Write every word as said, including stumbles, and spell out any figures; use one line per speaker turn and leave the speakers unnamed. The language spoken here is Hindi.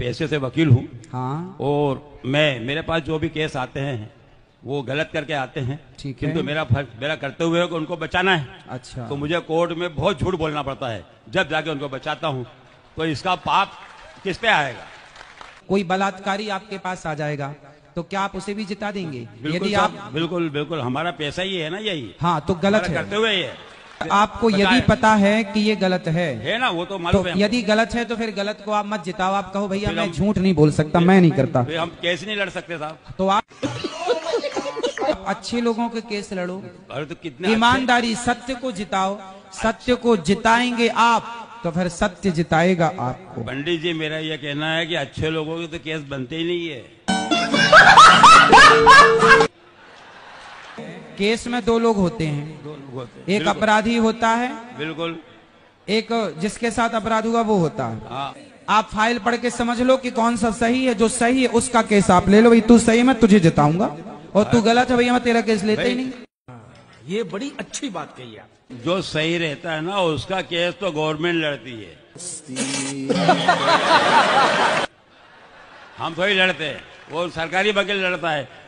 पैसे से वकील हूँ।
हाँ।
और मैं मेरे पास जो भी केस आते हैं वो गलत करके आते हैं,
ठीक है।
किंतु मेरा फर्ज मेरा कर्तव्य है कि उनको बचाना है।
अच्छा।
तो मुझे कोर्ट में बहुत झूठ बोलना पड़ता है, जब जाके उनको बचाता हूँ। तो इसका पाप किस पे आएगा?
कोई बलात्कारी आपके पास आ जाएगा तो क्या आप उसे भी जिता देंगे? यदि आप
बिल्कुल बिल्कुल, हमारा पैसा ही है ना यही।
हाँ, तो गलत है,
कर्तव्य ही है।
आपको यदि पता है कि ये गलत है
है ना, वो तो मालूम
तो
है।
यदि गलत है तो फिर गलत को आप मत जिताओ। आप कहो भैया मैं झूठ नहीं बोल सकता, मैं नहीं करता।
हम केस नहीं लड़ सकते साहब।
तो आप अच्छे लोगों के केस लड़ो।
अरे तो कितने
ईमानदारी, सत्य को जिताओ। सत्य को जिताएंगे आप तो फिर सत्य जिताएगा आपको।
पंडित जी, मेरा यह कहना है कि अच्छे लोगों के तो केस बनते ही नहीं है।
केस में दो लोग होते हैं,
दो लोग होते हैं।
एक अपराधी होता है,
बिल्कुल,
एक जिसके साथ अपराध हुआ वो होता है।
हाँ।
आप फाइल पढ़ के समझ लो कि कौन सा सही है। जो सही है उसका केस आप ले लो, भाई तू सही, मैं तुझे जिताऊंगा, और तू गलत है भैया मैं तेरा केस लेते ही नहीं।
ये बड़ी अच्छी बात कही आप।
जो सही रहता है ना उसका केस तो गवर्नमेंट लड़ती है, हम थोड़ी लड़ते हैं। वो सरकारी वकील लड़ता है।